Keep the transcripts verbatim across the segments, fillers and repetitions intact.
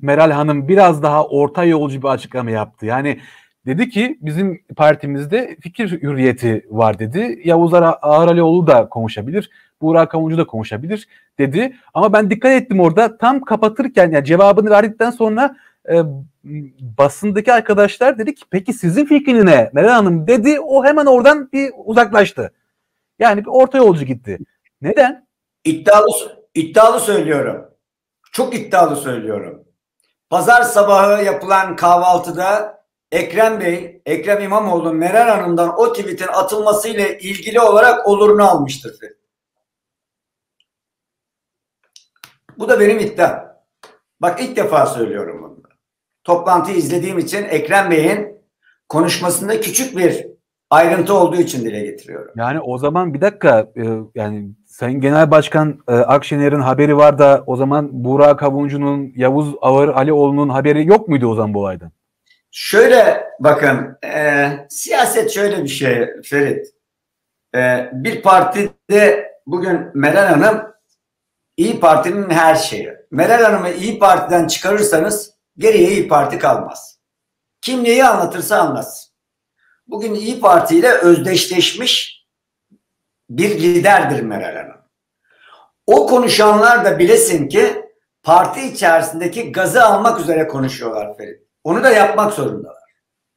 Meral Hanım biraz daha orta yolcu bir açıklama yaptı. Yani dedi ki bizim partimizde fikir hürriyeti var dedi. Yavuz Ağralioğlu da konuşabilir. Burak Kavuncu da konuşabilir dedi. Ama ben dikkat ettim orada tam kapatırken yani cevabını verdikten sonra e, basındaki arkadaşlar dedi ki peki sizin fikriniz ne Meral Hanım dedi. O hemen oradan bir uzaklaştı. Yani bir orta yolcu gitti. Neden? İddialı, iddialı söylüyorum. Çok iddialı söylüyorum. Pazar sabahı yapılan kahvaltıda Ekrem Bey, Ekrem İmamoğlu Meral Hanım'dan o tweetin atılmasıyla ilgili olarak olurunu almıştır. Bu da benim iddiam. Bak ilk defa söylüyorum bunu. Toplantıyı izlediğim için Ekrem Bey'in konuşmasında küçük bir ayrıntı olduğu için dile getiriyorum. Yani o zaman bir dakika e, yani Sayın Genel Başkan e, Akşener'in haberi var da o zaman Burak Kavuncu'nun, Yavuz Ağralioğlu'nun haberi yok muydu o zaman bu olaydan? Şöyle bakın e, siyaset şöyle bir şey Ferit. E, bir partide bugün Meral Hanım İyi Parti'nin her şeyi. Meral Hanım'ı İyi Parti'den çıkarırsanız geriye İyi Parti kalmaz. Kim neyi anlatırsa anlatsın. Bugün İyi Parti ile özdeşleşmiş bir liderdir Meral Hanım. O konuşanlar da bilesin ki parti içerisindeki gazı almak üzere konuşuyorlar Ferit. Onu da yapmak zorundalar.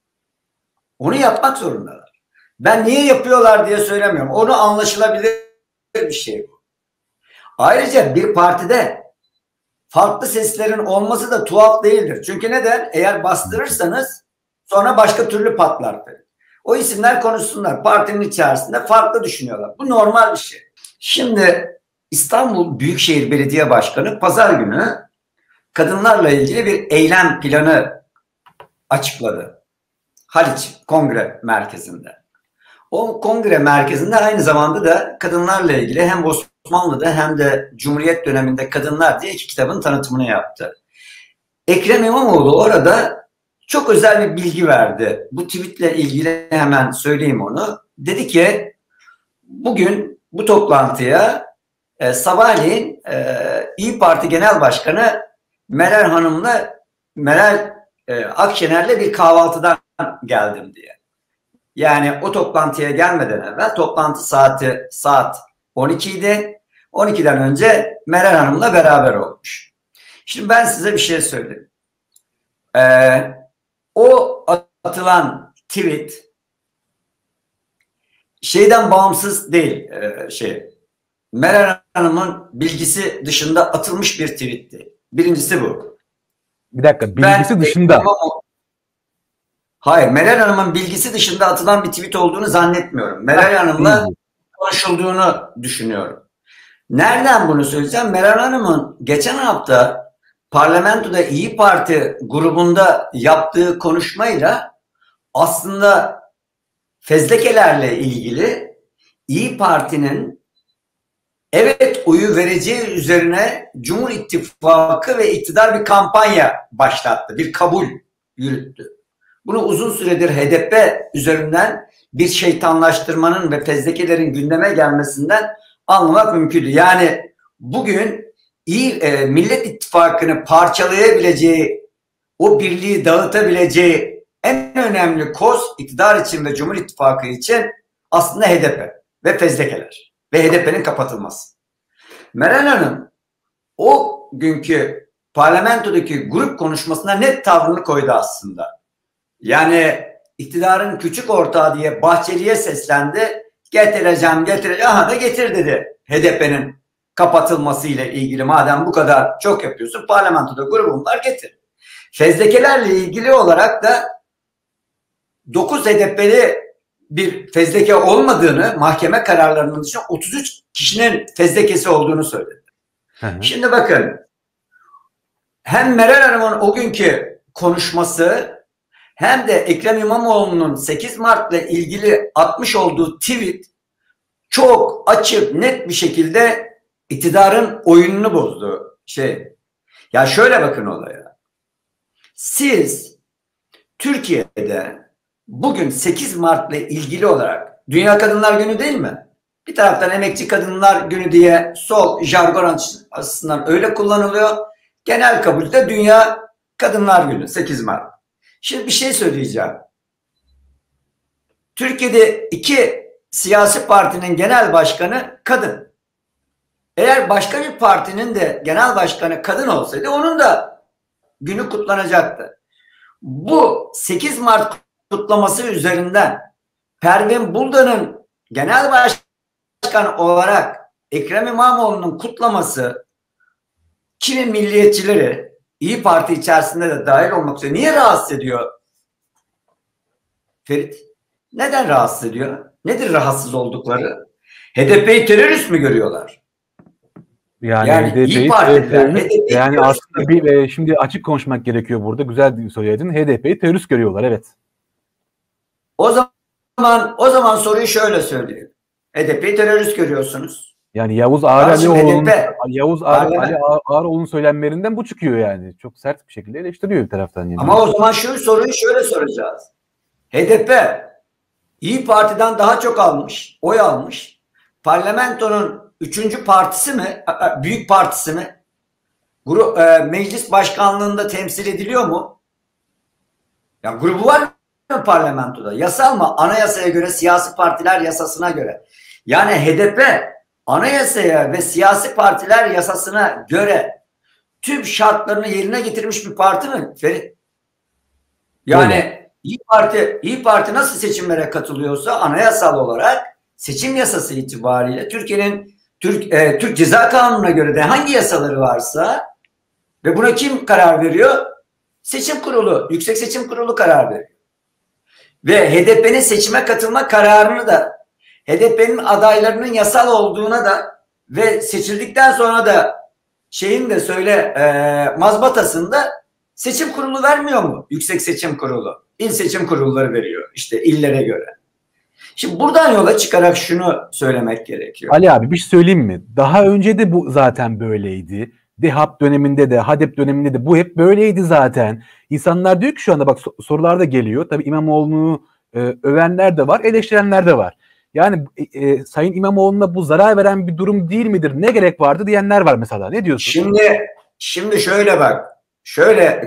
Onu yapmak zorundalar. Ben niye yapıyorlar diye söylemiyorum. Onu anlaşılabilir bir şey bu. Ayrıca bir partide farklı seslerin olması da tuhaf değildir. Çünkü neden? Eğer bastırırsanız sonra başka türlü patlar. O isimler konuşsunlar. Partinin içerisinde farklı düşünüyorlar. Bu normal bir şey. Şimdi İstanbul Büyükşehir Belediye Başkanı pazar günü kadınlarla ilgili bir eylem planı açıkladı. Haliç Kongre Merkezi'nde. O kongre merkezinde aynı zamanda da kadınlarla ilgili hem Osmanlı'da hem de Cumhuriyet döneminde kadınlar diye iki kitabın tanıtımını yaptı. Ekrem İmamoğlu orada çok özel bir bilgi verdi. Bu tweetle ilgili hemen söyleyeyim onu. Dedi ki bugün bu toplantıya e, sabahleyin e, İyi Parti Genel Başkanı Meral Hanım'la Meral e, Akşener'le bir kahvaltıdan geldim diye. Yani o toplantıya gelmeden evvel toplantı saati saat on iki idi. on ikiden önce Meral Hanım'la beraber olmuş. Şimdi ben size bir şey söyleyeyim. Ee, o atılan tweet şeyden bağımsız değil. E, şey Meral Hanım'ın bilgisi dışında atılmış bir tweetti. Birincisi bu. Bir dakika, bilgisi ben, dışında. Hayır, Meral Hanım'ın bilgisi dışında atılan bir tweet olduğunu zannetmiyorum. Meral Hanım'la konuşulduğunu düşünüyorum. Nereden bunu söyleyeceğim? Meral Hanım'ın geçen hafta parlamentoda İyi Parti grubunda yaptığı konuşmayla aslında fezlekelerle ilgili İyi Parti'nin evet oyu vereceği üzerine Cumhur İttifakı ve iktidar bir kampanya başlattı. Bir kabul yürüttü. Bunu uzun süredir H D P üzerinden bir şeytanlaştırmanın ve fezlekelerin gündeme gelmesinden anlamak mümkündü. Yani bugün iyi e, Millet İttifakı'nı parçalayabileceği, o birliği dağıtabileceği en önemli koz iktidar için ve Cumhur İttifakı için aslında H D P ve fezlekeler ve H D P'nin kapatılması. Meral Hanım o günkü parlamentodaki grup konuşmasına net tavrını koydu aslında. Yani iktidarın küçük ortağı diye Bahçeli'ye seslendi. Getireceğim, getireceğim. Aha da getir dedi. H D P'nin kapatılmasıyla ilgili madem bu kadar çok yapıyorsun, parlamentoda grubum var, getir. Fezlekelerle ilgili olarak da dokuz H D P'li bir fezleke olmadığını, mahkeme kararlarının dışında otuz üç kişinin fezlekesi olduğunu söyledi. Hı hı. Şimdi bakın, hem Meral Hanım'ın o günkü konuşması hem de Ekrem İmamoğlu'nun sekiz Mart'la ilgili atmış olduğu tweet çok açık, net bir şekilde iktidarın oyununu bozdu. Şey, ya şöyle bakın olaya. Siz Türkiye'de bugün sekiz Mart'la ilgili olarak Dünya Kadınlar Günü değil mi? Bir taraftan Emekçi Kadınlar Günü diye sol jargon açısından öyle kullanılıyor. Genel kabulde Dünya Kadınlar Günü sekiz Mart. Şimdi bir şey söyleyeceğim. Türkiye'de iki siyasi partinin genel başkanı kadın. Eğer başka bir partinin de genel başkanı kadın olsaydı onun da günü kutlanacaktı. Bu sekiz Mart kutlaması üzerinden Pervin Buldan'ın genel başkan olarak Ekrem İmamoğlu'nun kutlaması kimi milliyetçileri İyi Parti içerisinde de dahil olmak üzere niye rahatsız ediyor Ferit? Neden rahatsız ediyor? Nedir rahatsız oldukları? H D P'yi terörist mi görüyorlar? Yani, yani İyi Parti'ler yani aslında bir e, şimdi açık konuşmak gerekiyor burada. Güzel söyledin. H D P'yi terörist görüyorlar, evet. O zaman o zaman soruyu şöyle söyleyeyim. H D P'yi terörist görüyorsunuz. Yani Yavuz Ağaralioğlu'nun Yavuz Ağaralioğlu'nun söylemlerinden bu çıkıyor yani. Çok sert bir şekilde eleştiriyor bir taraftan yani. Ama o zaman şu soruyu şöyle soracağız. H D P İyi Parti'den daha çok almış, oy almış. Parlamentonun üçüncü partisi mi, büyük partisi mi? Grup, e, meclis başkanlığında temsil ediliyor mu? Ya grubu var mı parlamentoda? Yasal mı? Anayasaya göre, siyasi partiler yasasına göre. Yani H D P anayasaya ve siyasi partiler yasasına göre tüm şartlarını yerine getirmiş bir parti mi Ferit? Yani evet. İyi Parti, İyi Parti nasıl seçimlere katılıyorsa anayasal olarak seçim yasası itibariyle Türkiye'nin Türk e, Türk Ceza Kanunu'na göre de hangi yasaları varsa ve buna kim karar veriyor? Seçim Kurulu, Yüksek Seçim Kurulu karar veriyor. Ve H D P'nin seçime katılma kararını da H D P'nin adaylarının yasal olduğuna da ve seçildikten sonra da şeyin de söyle e, mazbatasında seçim kurulu vermiyor mu? Yüksek Seçim Kurulu. İl seçim kurulları veriyor işte illere göre. Şimdi buradan yola çıkarak şunu söylemek gerekiyor. Ali abi bir şey söyleyeyim mi? Daha önce de bu zaten böyleydi. DİHAP döneminde de, HADEP döneminde de bu hep böyleydi zaten. İnsanlar diyor ki şu anda bak sorular da geliyor. Tabii İmamoğlu'nu e, övenler de var, eleştirenler de var. Yani e, Sayın İmamoğlu'na bu zarar veren bir durum değil midir? Ne gerek vardı diyenler var mesela. Ne diyorsun? Şimdi şimdi şöyle bak. Şöyle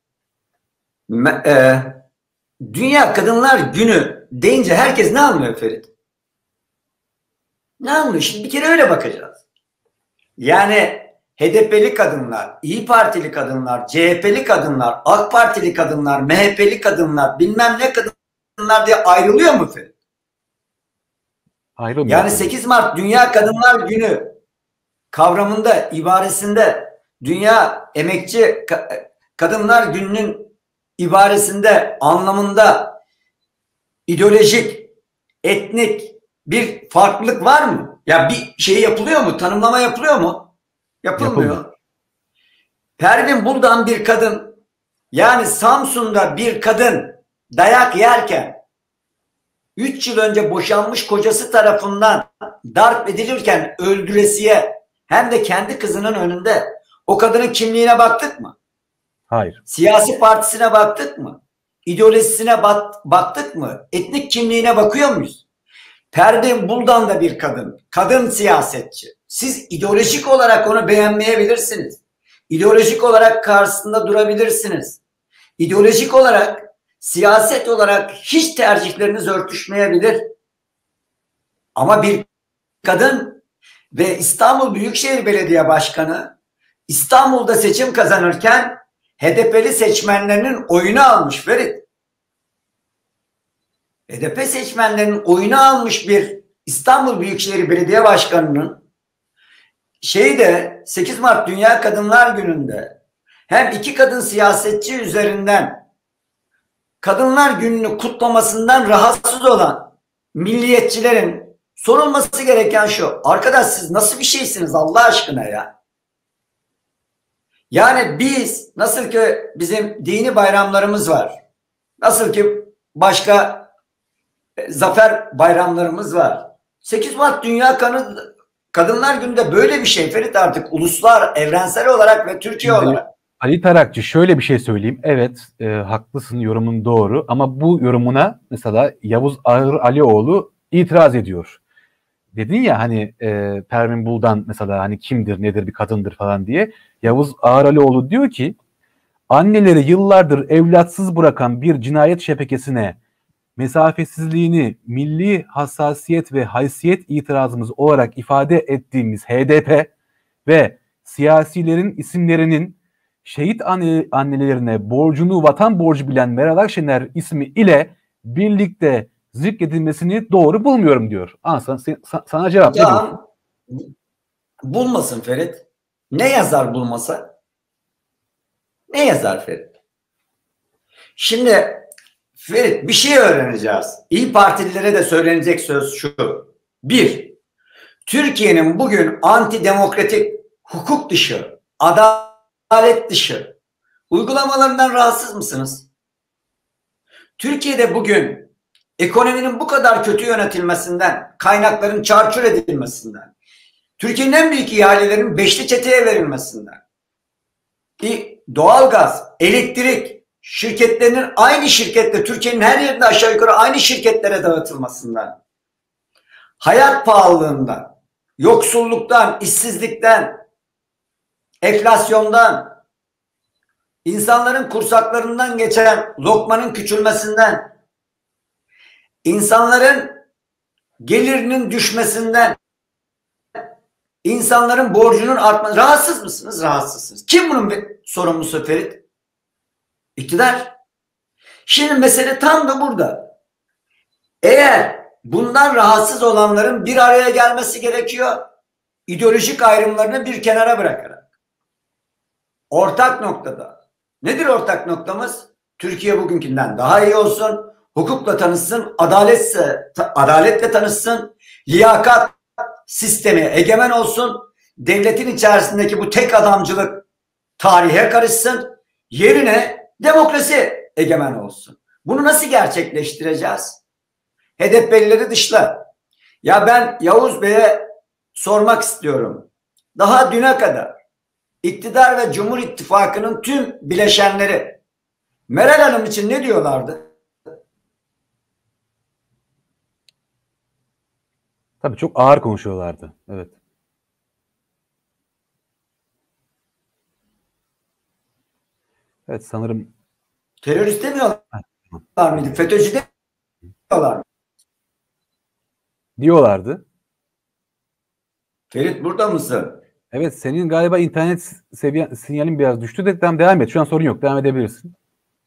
e, Dünya Kadınlar Günü deyince herkes ne anlıyor Ferit? Ne anlıyor? Şimdi bir kere öyle bakacağız. Yani H D P'li kadınlar, İyi Partili kadınlar, C H P'li kadınlar, AK Partili kadınlar, M H P'li kadınlar, bilmem ne kadınlar diye ayrılıyor mu Ferit? Ayrılmıyor. Yani sekiz Mart Dünya Kadınlar Günü kavramında, ibaresinde Dünya Emekçi Kadınlar Günü'nün ibaresinde, anlamında ideolojik, etnik bir farklılık var mı? Ya bir şey yapılıyor mu? Tanımlama yapılıyor mu? Yapılmıyor. Yapılmıyor. Pervin Buldan bir kadın, yani Samsun'da bir kadın dayak yerken üç yıl önce boşanmış kocası tarafından darp edilirken öldüresiye hem de kendi kızının önünde o kadının kimliğine baktık mı? Hayır. Siyasi partisine baktık mı? İdeolojisine bak, baktık mı? Etnik kimliğine bakıyor muyuz? Pervin Buldan da bir kadın. Kadın siyasetçi. Siz ideolojik olarak onu beğenmeyebilirsiniz. İdeolojik olarak karşısında durabilirsiniz. İdeolojik olarak, siyaset olarak hiç tercihleriniz örtüşmeyebilir. Ama bir kadın ve İstanbul Büyükşehir Belediye Başkanı İstanbul'da seçim kazanırken H D P'li seçmenlerinin oyunu almış Ferit. H D P seçmenlerinin oyunu almış bir İstanbul Büyükşehir Belediye Başkanı'nın şeyi de sekiz Mart Dünya Kadınlar Günü'nde hem iki kadın siyasetçi üzerinden Kadınlar Günü'nü kutlamasından rahatsız olan milliyetçilerin sorulması gereken şu: arkadaş siz nasıl bir şeysiniz Allah aşkına ya? Yani biz nasıl ki bizim dini bayramlarımız var, nasıl ki başka e, zafer bayramlarımız var. sekiz Mart Dünya Kanı, Kadınlar Günü'nde böyle bir şey Ferit, artık uluslar, evrensel olarak ve Türkiye Şimdi, olarak. Ali Tarakçı şöyle bir şey söyleyeyim. Evet e, haklısın, yorumun doğru ama bu yorumuna mesela Yavuz Ağaralioğlu itiraz ediyor. Dedin ya hani e, Pervin Buldan mesela hani kimdir nedir bir kadındır falan diye. Yavuz Ağaralioğlu diyor ki Anneleri yıllardır evlatsız bırakan bir cinayet şebekesine mesafesizliğini milli hassasiyet ve haysiyet itirazımız olarak ifade ettiğimiz H D P ve siyasilerin isimlerinin şehit anne, annelerine borcunu vatan borcu bilen Meral Akşener ismi ile birlikte zikredilmesini doğru bulmuyorum diyor. Ansan, sana, sana cevap ya, bulmasın Ferit. Ne yazar bulmasa? Ne yazar Ferit? Şimdi Ferit, bir şey öğreneceğiz. İyi Partililere de söylenecek söz şu. Bir, Türkiye'nin bugün antidemokratik, hukuk dışı, adalet dışı uygulamalarından rahatsız mısınız? Türkiye'de bugün ekonominin bu kadar kötü yönetilmesinden, kaynakların çarçur edilmesinden, Türkiye'nin en büyük ihalelerinin beşli çeteye verilmesinden, doğalgaz, elektrik şirketlerinin aynı şirkette, Türkiye'nin her yerinde aşağı yukarı aynı şirketlere dağıtılmasından, hayat pahalılığından, yoksulluktan, işsizlikten, enflasyondan, insanların kursaklarından geçen lokmanın küçülmesinden, insanların gelirinin düşmesinden, insanların borcunun artması. Rahatsız mısınız? Rahatsızsınız. Kim bunun bir sorumlusu Ferit? İktidar. Şimdi mesele tam da burada. Eğer bundan rahatsız olanların bir araya gelmesi gerekiyor, ideolojik ayrımlarını bir kenara bırakarak. Ortak noktada. Nedir ortak noktamız? Türkiye bugünkünden daha iyi olsun, hukukla tanışsın, adaletse, adaletle tanışsın, liyakat sistemi egemen olsun, devletin içerisindeki bu tek adamcılık tarihe karışsın, yerine demokrasi egemen olsun. Bunu nasıl gerçekleştireceğiz? Hedeflileri dışla. Ya ben Yavuz Bey'e sormak istiyorum. Daha düne kadar iktidar ve Cumhur İttifakı'nın tüm bileşenleri Meral Hanım için ne diyorlardı? Tabii çok ağır konuşuyorlardı. Evet. Evet sanırım. Terörist demiyorlar mıydı? FETÖ'cü demiyorlar mı? Diyorlardı. Ferit burada mısın? Evet senin galiba internet seviyen sinyalin biraz düştü de tamam devam et. Şu an sorun yok. Devam edebilirsin.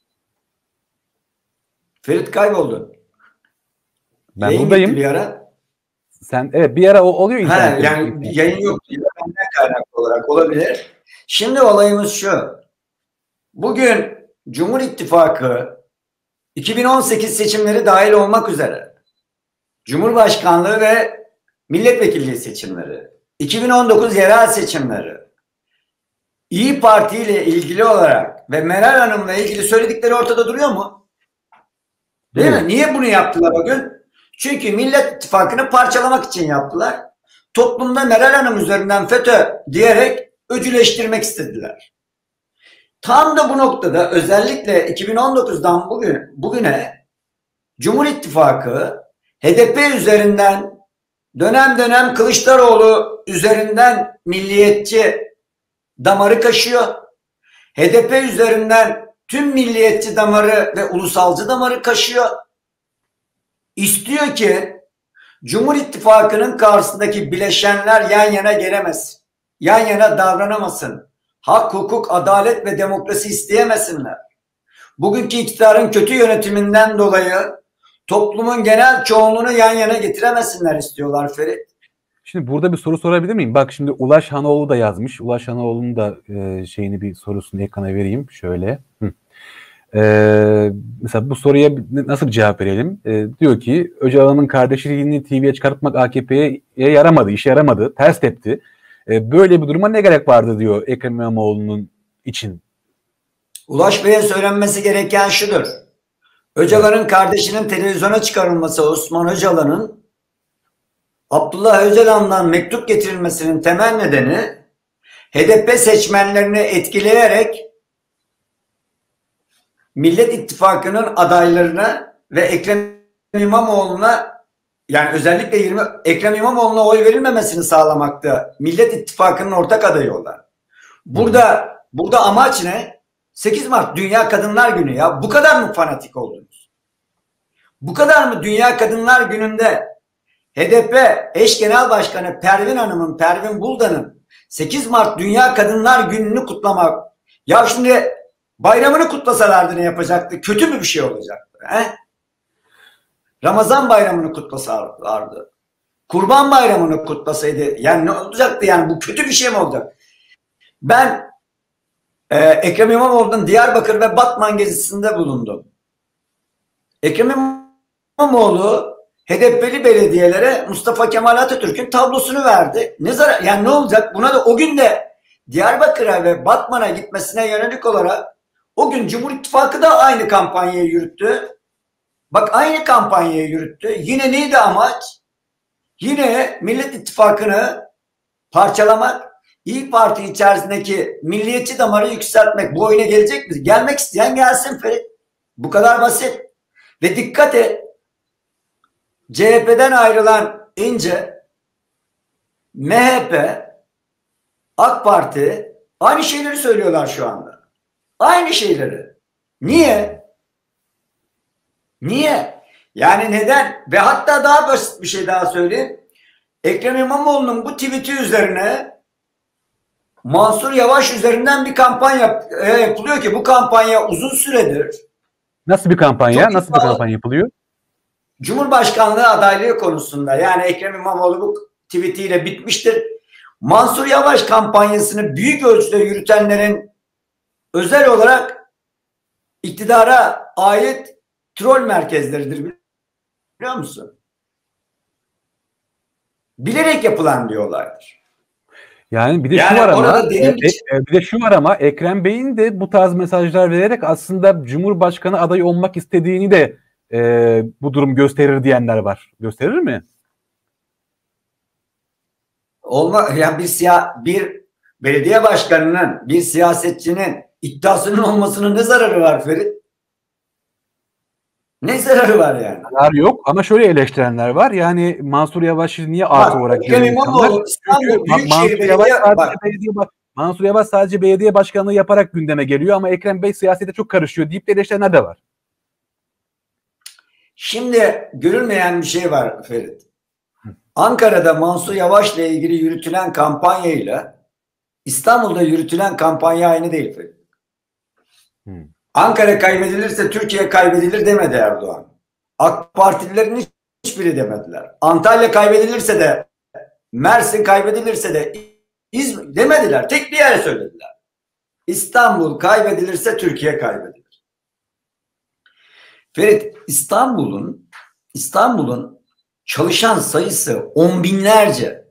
Ferit kayboldu. Ben yayın buradayım. Bir ara. Sen evet bir ara o oluyor internet. Ha, yani yayın yok. Benden kaynaklı olarak olabilir. Şimdi olayımız şu. Bugün Cumhur İttifakı iki bin on sekiz seçimleri dahil olmak üzere Cumhurbaşkanlığı ve milletvekilliği seçimleri, iki bin on dokuz yerel seçimleri, İyi Parti ile ilgili olarak ve Meral Hanım'la ilgili söyledikleri ortada duruyor mu? Değil mi? Niye bunu yaptılar o gün? Çünkü Millet İttifakı'nı parçalamak için yaptılar. Toplumda Meral Hanım üzerinden FETÖ diyerek öcüleştirmek istediler. Tam da bu noktada özellikle iki bin on dokuzdan bugün, bugüne Cumhur İttifakı H D P üzerinden dönem dönem Kılıçdaroğlu üzerinden milliyetçi damarı kaşıyor. H D P üzerinden tüm milliyetçi damarı ve ulusalcı damarı kaşıyor. İstiyor ki Cumhur İttifakı'nın karşısındaki bileşenler yan yana gelemez. Yan yana davranamasın. Hak, hukuk, adalet ve demokrasi isteyemesinler. Bugünkü iktidarın kötü yönetiminden dolayı toplumun genel çoğunluğunu yan yana getiremesinler istiyorlar Ferit. Şimdi burada bir soru sorabilir miyim? Bak şimdi Ulaş Hanoğlu da yazmış. Ulaş Hanoğlu'nun da e, şeyini bir sorusunu ekrana vereyim. Şöyle. Hı. Ee, mesela bu soruya nasıl bir cevap verelim? Ee, diyor ki Öcalan'ın kardeşliğini T V'ye çıkartmak A K P'ye yaramadı, işe yaramadı, ters tepti. Ee, böyle bir duruma ne gerek vardı diyor Ekrem İmamoğlu'nun için. Ulaş Bey'e söylenmesi gereken şudur. Öcalan'ın kardeşinin televizyona çıkarılması, Osman Öcalan'ın Abdullah Öcalan'dan mektup getirilmesinin temel nedeni H D P seçmenlerini etkileyerek Millet İttifakı'nın adaylarına ve Ekrem İmamoğlu'na, yani özellikle yirmi Ekrem İmamoğlu'na oy verilmemesini sağlamakta Millet İttifakı'nın ortak adayı olan. Burada burada amaç ne? sekiz Mart Dünya Kadınlar Günü ya. Bu kadar mı fanatik oldunuz? Bu kadar mı Dünya Kadınlar Günü'nde H D P eş genel başkanı Pervin Hanım'ın, Pervin Buldan'ın sekiz Mart Dünya Kadınlar Günü'nü kutlamak. Ya şimdi bayramını kutlasalardı ne yapacaktı? Kötü mü bir şey olacaktı? He? Ramazan bayramını kutlasalardı. Kurban bayramını kutlasaydı. Yani ne olacaktı yani? Bu kötü bir şey mi olacak? Ben e, Ekrem İmamoğlu'nun Diyarbakır ve Batman gezisinde bulundum. Ekrem İmamoğlu H D P'li belediyelere Mustafa Kemal Atatürk'ün tablosunu verdi. Ne zarar, yani ne olacak? Buna da o gün de Diyarbakır'a ve Batman'a gitmesine yönelik olarak o gün Cumhur İttifakı da aynı kampanyayı yürüttü. Bak aynı kampanyayı yürüttü. Yine neydi amaç? Yine Millet İttifakı'nı parçalamak, İYİ Parti içerisindeki milliyetçi damarı yükseltmek. Bu oyuna gelecek mi? Gelmek isteyen gelsin Ferit. Bu kadar basit. Ve dikkat et. C H P'den ayrılan İnce, M H P, AK Parti aynı şeyleri söylüyorlar şu anda. Aynı şeyleri. Niye? Niye? Yani neden? Ve hatta daha basit bir şey daha söyleyeyim. Ekrem İmamoğlu'nun bu tweet'i üzerine Mansur Yavaş üzerinden bir kampanya yapılıyor ki bu kampanya uzun süredir. Nasıl bir kampanya? Nasıl bir kampanya yapılıyor? Cumhurbaşkanlığı adaylığı konusunda, yani Ekrem İmamoğlu bu tweetiyle bitmiştir. Mansur Yavaş kampanyasını büyük ölçüde yürütenlerin özel olarak iktidara ait troll merkezleridir, biliyor musun? Bilerek yapılan bir olaydır. Yani bir de yani şu var ama e, e, bir de şu var ama Ekrem Bey'in de bu tarz mesajlar vererek aslında Cumhurbaşkanı adayı olmak istediğini de e, bu durum gösterir diyenler var. Gösterir mi? Olma, yani bir siyah bir belediye başkanının, bir siyasetçinin iddiasının olmasının ne zararı var Ferit? Ne zararı var yani? Zarar yok ama şöyle eleştirenler var. Yani Mansur Yavaş'ı niye artı Bak, olarak Ekrem İmamoğlu İstanbul Büyükşehir Belediye bak. belediye Mansur Yavaş sadece belediye başkanlığı yaparak gündeme geliyor ama Ekrem Bey siyasete çok karışıyor deyip de eleştirenler de var. Şimdi görülmeyen bir şey var Ferit. Ankara'da Mansur Yavaş'la ilgili yürütülen kampanyayla İstanbul'da yürütülen kampanya aynı değil Ferit. Hmm. Ankara kaybedilirse Türkiye kaybedilir demedi Erdoğan. AK Partililerin hiçbiri demediler. Antalya kaybedilirse de, Mersin kaybedilirse de İzmir demediler. Tek bir yere söylediler. İstanbul kaybedilirse Türkiye kaybedilir. Ferit, İstanbul'un İstanbul'un çalışan sayısı on binlerce.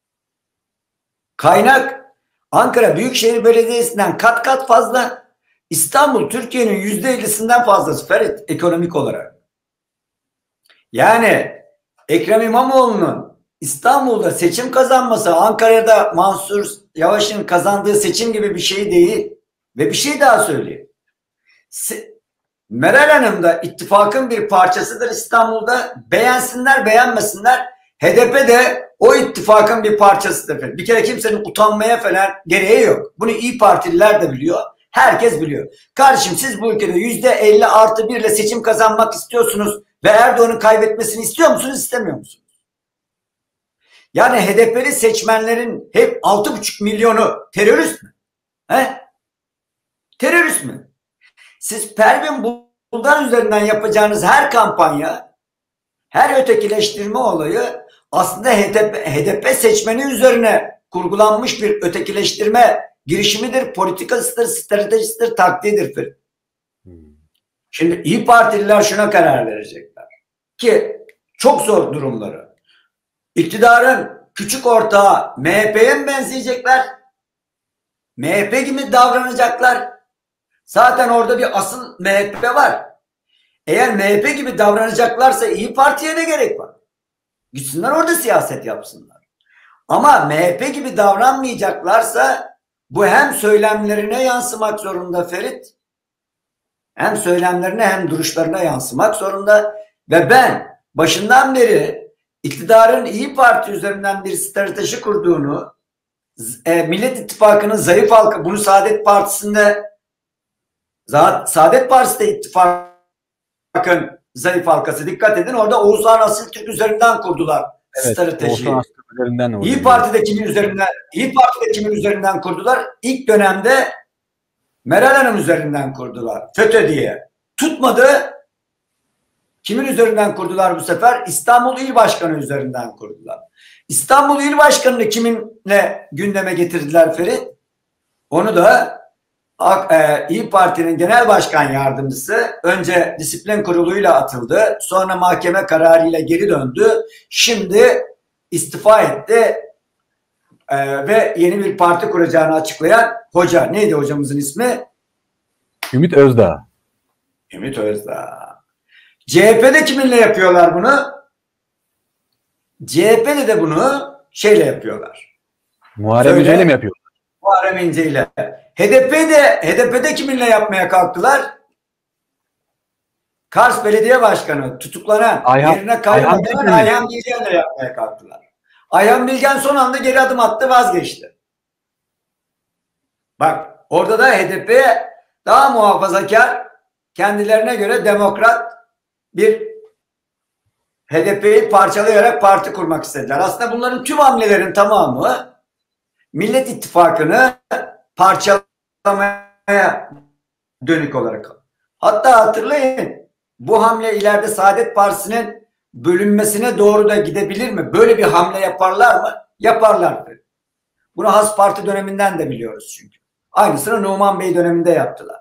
Kaynak Ankara Büyükşehir Belediyesi'nden kat kat fazla. İstanbul Türkiye'nin yüzde ellisinden fazlası Ferit, ekonomik olarak. Yani Ekrem İmamoğlu'nun İstanbul'da seçim kazanması Ankara'da Mansur Yavaş'ın kazandığı seçim gibi bir şey değil. Ve bir şey daha söyleyeyim. Meral Hanım da ittifakın bir parçasıdır İstanbul'da. Beğensinler beğenmesinler. H D P de o ittifakın bir parçasıdır. Bir kere kimsenin utanmaya falan gereği yok. Bunu İYİ Partililer de biliyor. Herkes biliyor. Kardeşim siz bu ülkede yüzde elli artı bir ile seçim kazanmak istiyorsunuz ve Erdoğan'ın kaybetmesini istiyor musunuz, istemiyor musunuz? Yani H D P'li seçmenlerin hep altı buçuk milyonu terörist mi? He? Terörist mi? Siz Pervin Buldan üzerinden yapacağınız her kampanya, her ötekileştirme olayı aslında H D P, H D P seçmeni üzerine kurgulanmış bir ötekileştirme girişimidir, politikasıdır, stratejisidir, taktiğidir. Hmm. Şimdi İYİ Partililer şuna karar verecekler ki çok zor durumları. İktidarın küçük ortağı M H P'ye mi benzeyecekler? M H P gibi davranacaklar. Zaten orada bir asıl M H P var. Eğer M H P gibi davranacaklarsa İYİ Parti'ye ne gerek var? Gitsinler orada siyaset yapsınlar. Ama M H P gibi davranmayacaklarsa bu hem söylemlerine yansımak zorunda Ferit. Hem söylemlerine hem duruşlarına yansımak zorunda. Ve ben başından beri iktidarın İYİ Parti üzerinden bir strateji kurduğunu, e, Millet İttifakı'nın zayıf halkı, bunu Saadet Partisi'nde Saadet Partisi de ittifakın zayıf halkası. Dikkat edin, orada Oğuzhan Asıltürk üzerinden kurdular evet, stratejiyi. Üzerinden İyi Parti'de kimin üzerinden İyi Parti'de kimin üzerinden kurdular? İlk dönemde Meral Hanım üzerinden kurdular. FETÖ diye. Tutmadı. Kimin üzerinden kurdular bu sefer? İstanbul İl Başkanı üzerinden kurdular. İstanbul İl Başkanı'nı kiminle gündeme getirdiler Ferit? Onu da İyi Parti'nin Genel Başkan Yardımcısı önce disiplin kuruluyla atıldı. Sonra mahkeme kararıyla geri döndü. Şimdi istifa etti. Ee, ve yeni bir parti kuracağını açıklayan hoca. Neydi hocamızın ismi? Ümit Özdağ. Ümit Özdağ. C H P'de kiminle yapıyorlar bunu? C H P'de de bunu şeyle yapıyorlar. Muharrem İnce ile mi yapıyorlar? Muharrem İnce ile. H D P'de H D P'de kiminle yapmaya kalktılar? Kars Belediye Başkanı tutuklanan, Ayhan, yerine kaybolan Ayhan Bilgen'le yapmaya kalktılar. Ayhan Bilgen son anda geri adım attı, vazgeçti. Bak orada da H D P daha muhafazakar, kendilerine göre demokrat bir H D P'yi parçalayarak parti kurmak istediler. Aslında bunların tüm hamlelerin tamamı Millet İttifakı'nı parçalamaya dönük olarak. Hatta hatırlayın, bu hamle ileride Saadet Partisi'nin bölünmesine doğru da gidebilir mi? Böyle bir hamle yaparlar mı? Yaparlar. Bunu Has Parti döneminden de biliyoruz çünkü. Aynısını Numan Bey döneminde yaptılar.